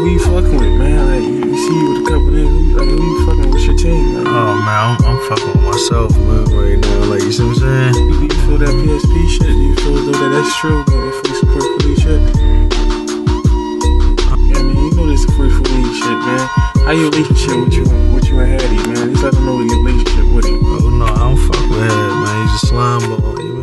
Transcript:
you fucking with, man? Like, you see you with a couple niggas, like, who you fucking with your team, man? Oh, man, I'm fucking with myself, man, right now. Like, you see what I'm saying? Do you feel that PSP shit? Do you feel as though that's true, man? That free support for these shit? Yeah, man, you know this is free for these shit, man. How your relationship with you and Hattie, man? Just let them know your relationship with him. Oh, no, I don't fuck with Hattie, man. He's a slime ball, you